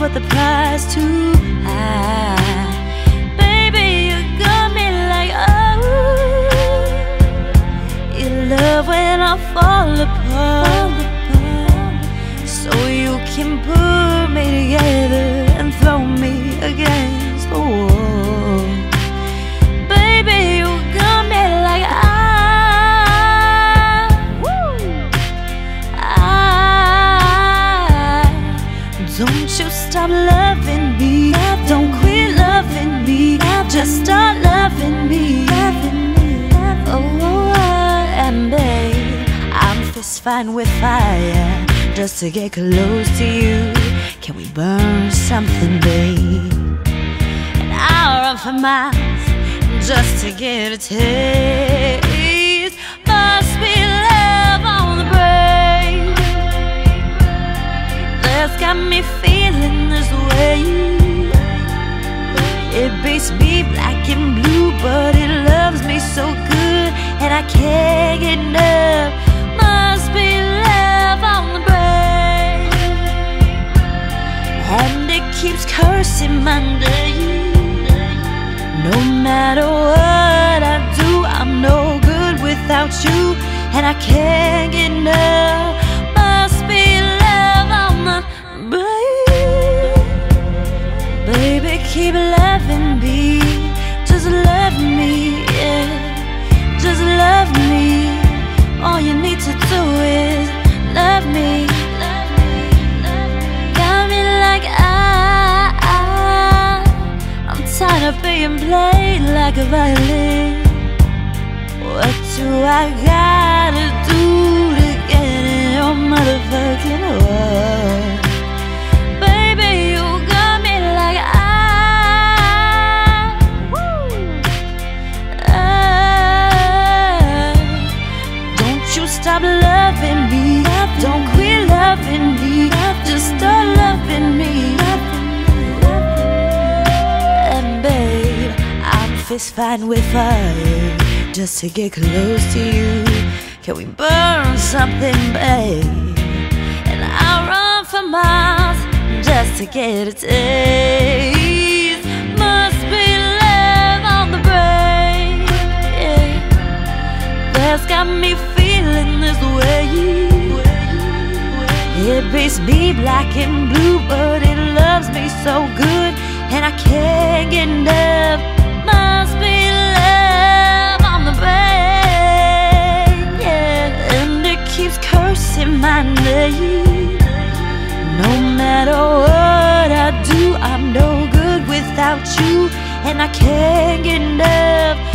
but the price too high. Baby, you got me like, oh, you love when I fall apart, so you can put me together and throw me against the wall. Baby, you got me like, don't you stop loving me, don't quit loving me, just start loving me. Oh, and babe, I'm fist fighting with fire just to get close to you. Can we burn something, babe? And I'll run for miles just to get a taste. Must be love on the brain that's got me feeling this way. It beats me black and blue, but it loves me so good, and I can't get enough. Must be love on the brain, and it keeps cursing my day. No matter what I do, I'm no good without you, and I can't get enough. Must be love on the brain. Baby, keep loving me, just love me, yeah, just love me. All you need to do is love me. Got me like I'm tired of being played like a violin. What do I gotta do to get in your motherfucking heart? Baby, you got me like don't you stop loving me, don't quit loving me, just start loving me. And babe, I'm fist fighting with fire just to get close to you. Can we burn something, babe? And I'll run for miles just to get a taste. Must be love on the brain, yeah, that's got me feeling this way. It beats me black and blue, but it loves me so good, and I can't get enough. Must be love on the brain, yeah, and it keeps cursing my name. No matter what I do, I'm no good without you, and I can't get enough.